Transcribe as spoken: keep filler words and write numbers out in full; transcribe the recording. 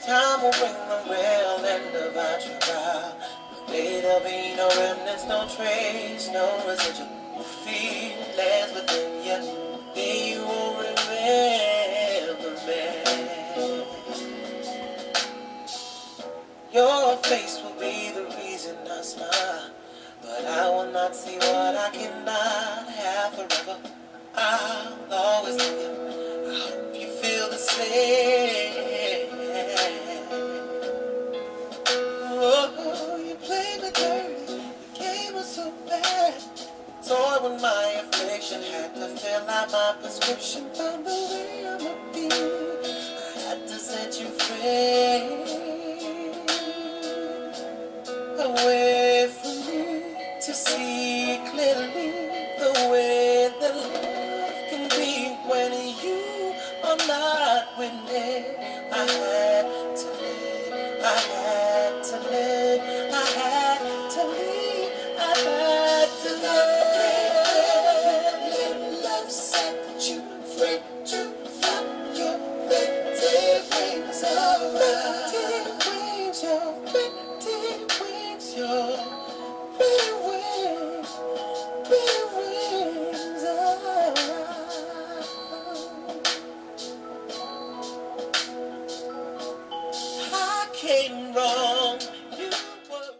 Time will bring the real end of our trial. But there'll be no remnants, no trace, no residual feelings within you. They you won't remember me. Your face will be the reason I smile, but I will not see what I cannot have forever. I'll always love you. I hope you feel the same. Oh, you played me dirty. The game was so bad. Toy with my affliction, had to fill out my prescription. Found the way I'ma be. I had to set you free. Away from me to see clearly the way that love can be when you are not with me. I had to live, I had